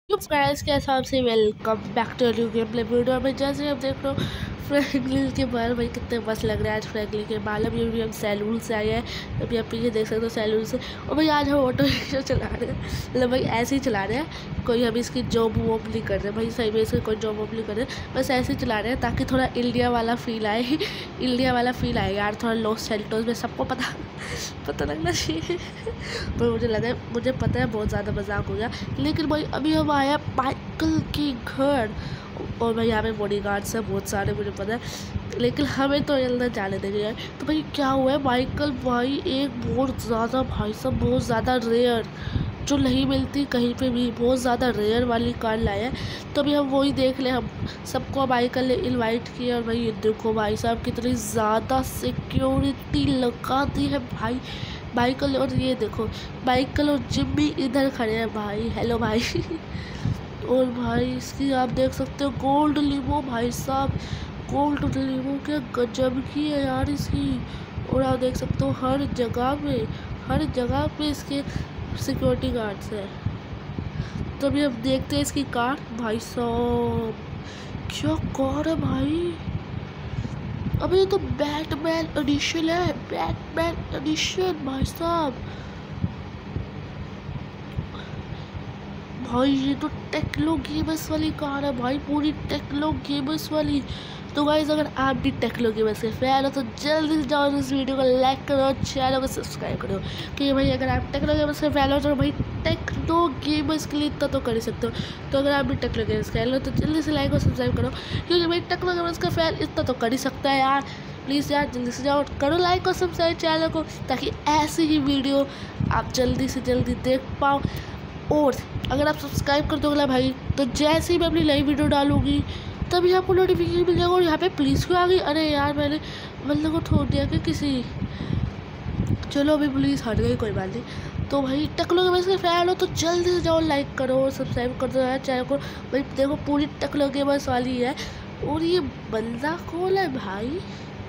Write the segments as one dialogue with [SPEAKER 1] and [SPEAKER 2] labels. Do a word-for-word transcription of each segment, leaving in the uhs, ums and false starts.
[SPEAKER 1] Guys के हिसाब से welcome back to new game play video में। जैसे हम देख रहे हो फ्रैंकलिन के बाल भाई कितने मस्त लग रहे हैं। आज फ्रैंकलिन के बाल अभी अभी हम सैलून से आए हैं। अभी आप पीछे देख सकते हो सैलून से। और भाई आज हम ऑटो रिक्शा चला रहे हैं, मतलब भाई ऐसे ही चला रहे हैं। कोई हम इसकी जॉब वॉब नहीं कर रहे भाई, सही में इसकी कोई जॉब वॉब नहीं कर रहे, बस ऐसे ही चला रहे हैं ताकि थोड़ा इंडिया वाला फील आए। इंडिया वाला फील आए यार, थोड़ा लॉस सैंटोस में सबको पता पता लगना चाहिए। पर मुझे लगा, मुझे पता है बहुत ज़्यादा मजाक हो गया, लेकिन भाई अभी हम आए हैं माइकल के घर। और भाई यहाँ पे बॉडी गार्ड्स हैं बहुत सारे, मुझे पता है, लेकिन हमें तो अंदर जाने देंगे यार। तो भाई क्या हुआ है, माइकल भाई एक बहुत ज़्यादा भाई सब बहुत ज़्यादा रेयर जो नहीं मिलती कहीं पे भी, बहुत ज़्यादा रेयर वाली कार लाए हैं। तो अभी हम वही देख ले। हम सबको माइकल ने इनवाइट किया और भाई ये देखो भाई साहब कितनी ज़्यादा सिक्योरिटी लगा दी है भाई माइकल। और ये देखो माइकल और जिम्मी इधर खड़े हैं भाई, हेलो भाई। और भाई इसकी आप देख सकते हो गोल्ड लिमो भाई साहब, गोल्ड लिमो क्या गजब की है यार इसकी। और आप देख सकते हो हर जगह पे हर जगह पे इसके सिक्योरिटी गार्ड्स है। तो अभी अब देखते हैं इसकी कार भाई साहब, क्या कार है भाई। अभी तो बैटमैन एडिशन है, बैटमैन एडिशन भाई साहब। भाई ये तो टेक्नो गेमर्स वाली कार है भाई, पूरी टेक्नो गेमर्स वाली। तो गाइस अगर आप भी टेक्नो गेमर्स के फैन हो तो जल्दी से जाओ इस वीडियो को लाइक करो और चैनल को सब्सक्राइब करो। क्योंकि भाई अगर आप टेक्नो गेमर्स के फैन हो तो भाई टेक्नो गेमर्स के लिए इतना तो कर ही सकते हो। तो अगर आप भी टेक्नो गेमर्स के फैन हो तो जल्दी से लाइक और सब्सक्राइब करो, क्योंकि भाई टेक्नो गेमर्स का फैन इतना तो कर ही सकता है यार। प्लीज़ यार जल्दी से जाओ करो लाइक और सब्सक्राइब चैनल को, ताकि ऐसी ही वीडियो आप जल्दी से जल्दी देख पाओ। और अगर आप सब्सक्राइब कर दोगे भाई तो जैसे ही मैं अपनी नई वीडियो डालूंगी तभी आपको नोटिफिकेशन मिल जाएगा। और यहाँ पे पुलिस क्यों आ गई, अरे यार मैंने मतलब को ठोक दिया कि किसी, चलो अभी पुलिस हट गई कोई बात नहीं। तो भाई टेक्नो गेमर्स के फैन हो तो जल्दी से जाओ लाइक करो और सब्सक्राइब कर दो यार चैनल को। भाई देखो पूरी टेक्नो गेमर्स वाली है। और ये बंदा कौन है भाई,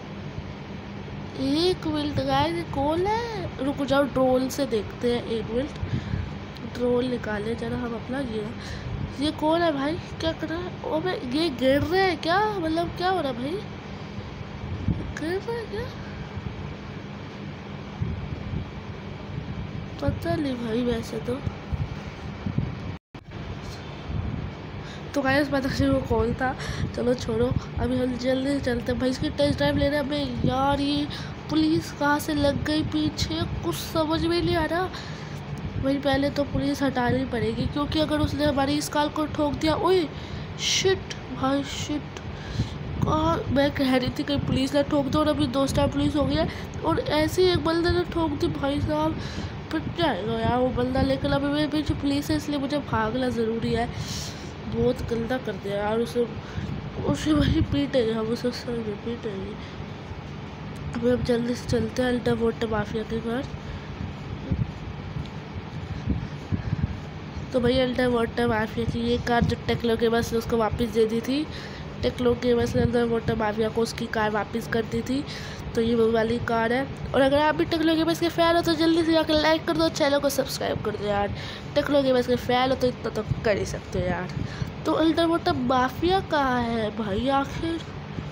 [SPEAKER 1] एक मिनट गाइस कौन है, रुको जाओ ड्रोन से देखते हैं, एक मिनट ड्रोन निकाले जरा हम अपना। ये ये कौन है भाई, क्या कर रहा है, ओ भाई ये गिर रहा है क्या, मतलब क्या हो रहा है भाई, गिर रहा है क्या, पता नहीं भाई वैसे तो। तो गाइस पता नहीं वो कौन था, चलो छोड़ो अभी हम जल्दी से चलते हैं भाई इसकी टेस्ट ड्राइव ले रहे हैं हमें। यार ये पुलिस कहाँ से लग गई पीछे, कुछ समझ में नहीं आ रहा। वही पहले तो पुलिस हटानी पड़ेगी, क्योंकि अगर उसने हमारी इस कार को ठोक दिया, ओए शिट भाई शिट, कार मैं कह रही थी कहीं पुलिस ने ठोक दो और अभी दो स्टार पुलिस हो गया। और ऐसे ही एक बंदे ने ठोक दी भाई साहब, फिर क्या आएगा यार वो बंदा। लेकिन अभी मेरे पीछे पुलिस है इसलिए मुझे भागना ज़रूरी है। बहुत गंदा कर दिया यार उसे, उसे वही पीटेंगे हम, उसे सर में पीटेंगे। अभी हम जल्दी से चलते हैं अल्टा वोटा माफिया के घर। तो भाई अल्टा वाटर माफिया की ये कार जो टेक्नो गेमर्स ने उसको वापस दे दी थी, टेक्नो गेमर्स ने अल्टा वाटर माफिया को उसकी कार वापस कर दी थी। तो ये वो वाली कार है। और अगर आप भी टेक्नो गेमर्स के फैन हो तो जल्दी से जाकर लाइक कर दो, चैनल को सब्सक्राइब कर दो यार। टेक्नो गेमर्स के फैन हो तो इतना तो कर ही सकते हो यार। तो अल्टा वाटर माफिया कहाँ है भाई आखिर,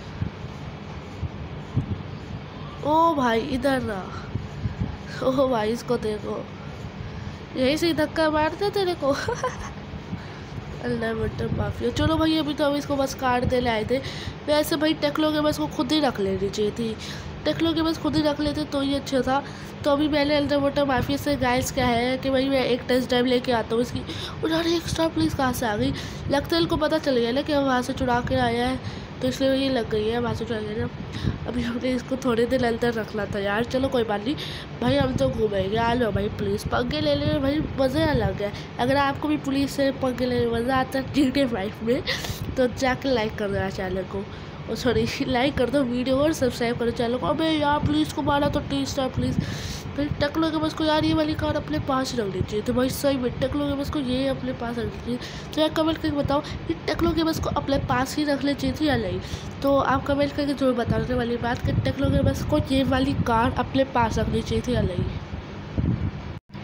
[SPEAKER 1] ओ भाई इधर रहा, ओ भाई इसको देखो यही से धक्का मारते तेरे को। अल्लाह बटर माफिया, चलो भाई अभी तो हम इसको बस काट देने आए थे। वैसे भाई टेक्नो गेमर्स को खुद ही रख लेनी चाहिए थी, टेक्नो गेमर्स खुद ही रख लेते तो ये अच्छा था। तो अभी मैंने अल्ट्रा वाटर माफिया से गाइस क्या है कि भाई मैं एक टेस्ट ड्राइव लेके आता हूँ इसकी। और यार एक स्टार पुलिस कहाँ से आ गई, लगता है इनको पता चल गया ना कि हम वहाँ से चुरा के आया है, तो इसलिए ये लग गई है वहाँ से चुरा गया ना। अभी हमने इसको थोड़े दिन अंदर रखना था यार, चलो कोई बात नहीं भाई हम तो घूमेंगे। आ लो भाई पुलिस पंगे ले ले भाई, मज़े अलग है। अगर आपको भी पुलिस से पंगे लेने मज़ा आता है जी टी फाइव में तो जाकर लाइक कर देना चैनल को, और सॉरी लाइक कर दो वीडियो और सब्सक्राइब करो चैनल को। अबे यार पुलिस को मारा तो टी स्टार पुलिस। फिर टेक्नो गेमर्स को यार ये वाली कार अपने पास रखनी चाहिए, तो भाई सही में टेक्नो गेमर्स को ये अपने पास रखनी चाहिए। तो यार कमेंट करके बताओ कि टेक्नो गेमर्स को अपने पास ही रखनी चाहिए थी या नहीं। तो आप कमेंट करके जरूर बताने वाली बात कि टेक्नो गेमर्स को ये वाली कार अपने पास रखनी चाहिए थी या नहीं।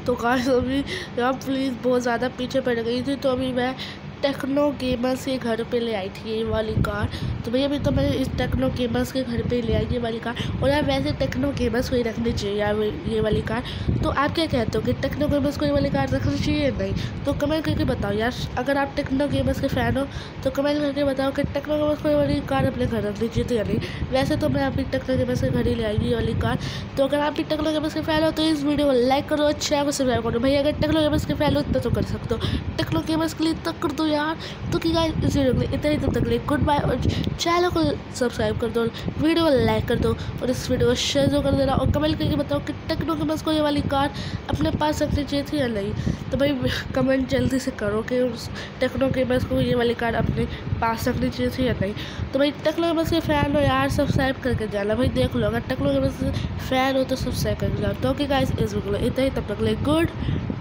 [SPEAKER 1] तो गाइस अभी यहाँ पुलिस बहुत ज़्यादा पीछे पड़ गई थी, तो अभी मैं टेक्नो गेमर्स के घर पे ले आई थी ये वाली कार। तो भैया अभी तो मैं इस टेक्नो गेमर्स के घर पे ले आई ये वाली कार। और यार वैसे टेक्नो गेमर्स को ही रखनी चाहिए यार ये वाली कार। तो आप क्या कहते हो कि टेक्नो गेमर्स को ये वाली कार रखनी चाहिए या नहीं? तो कमेंट करके बताओ यार। अगर आप टेक्नो गेमर्स के फ़ैन हो तो कमेंट करके बताओ कि टेक्नो गेमर्स को ये वाली कार अपने घर रखनी चाहिए या नहीं। वैसे तो मैं अभी टेक्नो गेमर्स के घर ही ले आई ये वाली कार। तो अगर आप भी टेक्नो गेमर्स के फ़ैन हो तो इस वीडियो को लाइक करो, चैनल को सब्सक्राइब करो। भैया अगर टेक्नो गेमर्स के फ़ैन हो इतना तो कर सकते हो, टेक्नो गेमर्स के लिए तक कर दो यार। तो कि गाइस इस वीडियो के लिए इतना ही, तब तक के लिए गुड बाय। और चैनल को सब्सक्राइब कर दो, वीडियो को लाइक कर दो और इस वीडियो को शेयर कर देना। और कमेंट करके बताओ कि टेक्नो गेमर्स को ये वाली कार अपने पास रखनी चाहिए थी या नहीं। तो भाई कमेंट जल्दी से करो कि उस टेक्नो गेमर्स को ये वाली कार अपने पास रखनी चाहिए थी या नहीं। तो भाई टेक्नो गेमर्स के फ़ैन हो यार सब्सक्राइब करके जाना। भाई देख लो अगर टेक्नो गेमर्स फ़ैन हो तो सब्सक्राइब करके जाओ। तो कि गाइस इस वीडियो को इतना ही, तब तक के लिए गुड